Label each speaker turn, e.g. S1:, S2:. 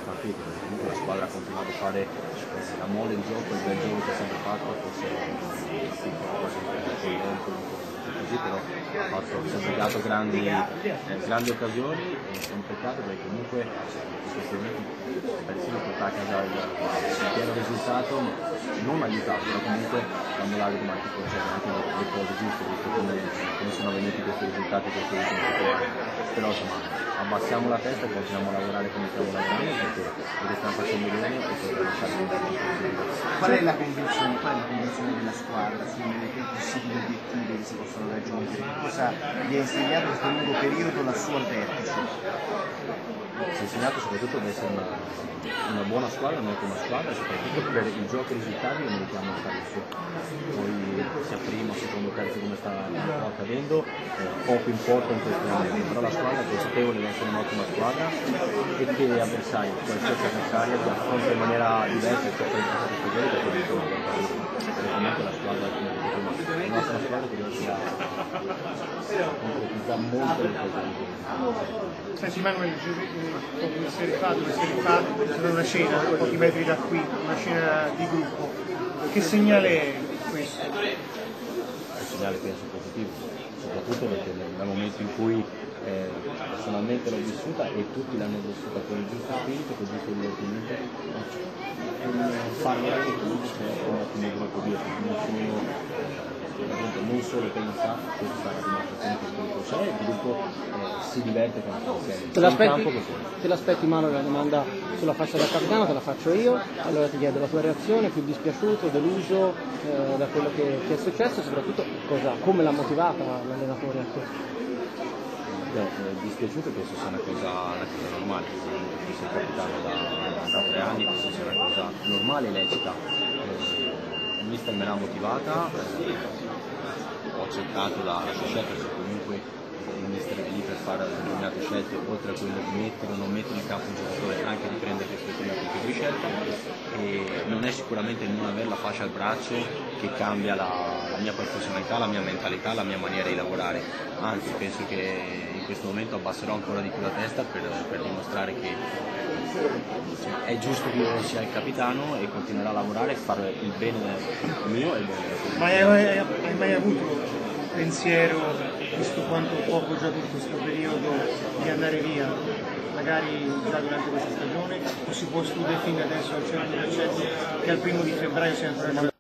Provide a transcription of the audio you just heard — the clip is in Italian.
S1: partite, perché comunque la squadra ha continuato a fare la mole di gioco, il bel gioco che ha sempre fatto, forse una piccola cosa con lento, così, però ha sempre dato grandi occasioni, e è un peccato perché comunque in questi momenti persino portare a casa il pieno risultato non aiutato, però comunque quando l'ha domani c'erano anche le cose giuste, visto come sono venuti questi risultati questi ultimi settimane. Però insomma abbassiamo la testa e continuiamo a lavorare come stiamo lavorando perché stiamo facendo bene e potremo fare bene.
S2: Qual è la convinzione della squadra sulle possibili obiettivi che si possono raggiungere? Che cosa vi ha insegnato in questo lungo periodo lassù al vertice?
S1: Si è insegnato soprattutto ad essere una buona squadra, un'ottima squadra, e soprattutto per il gioco e i risultati che meritiamo di fare su. Poi sia primo, secondo, terzo come sta accadendo, poco importa in questo momento, però la squadra è consapevole di essere un'ottima squadra e che avversari, qualsiasi avversario ti affronta in maniera diversa rispetto alle altre stagioni, perché comunque la squadra è una nostra squadra che riesce a concretizzare molte le cose.
S3: Senti Manuel, pochi seri fa c'era una cena a pochi metri da qui, una cena di gruppo. Che segnale è questo?
S1: È un segnale penso positivo, soprattutto perché nel momento in cui personalmente l'ho vissuta e tutti l'hanno vissuta con il giusto spirito, con il giusto divertimento, fare veramente tutto un ottimo gruppo dietro, non solo pensa, questa sarà la dimostrazione che il gruppo c'è, il gruppo si diverte con la serie.
S4: Te l'aspetti Mano, la domanda sulla fascia da capitano te la faccio io, allora ti chiedo la tua reazione, più dispiaciuto, deluso da quello che è successo e soprattutto come l'ha motivata l'allenatore a questo?
S1: Dispiaciuto penso sia una cosa normale, tu sei capitano da 3 anni, penso sia una cosa normale e lecita. Il mister me l'ha motivata, ho accettato la sua scelta perché comunque il mister è lì per fare determinate scelte, oltre a quello di mettere o non mettere in campo un giocatore, anche di prendere determinati tipi di scelte, e non è sicuramente il non avere la fascia al braccio che cambia la mia professionalità, la mia mentalità, la mia maniera di lavorare, anzi penso che in questo momento abbasserò ancora di più la testa per dimostrare che è giusto che io sia il capitano e continuerò a lavorare e fare il bene mio e il bene del tuo.
S3: Ma hai mai avuto pensiero, visto quanto poco giochi in questo periodo, di andare via? Magari già durante questa stagione, o si può escludere fin adesso al 100% che al 1° di febbraio sia ancora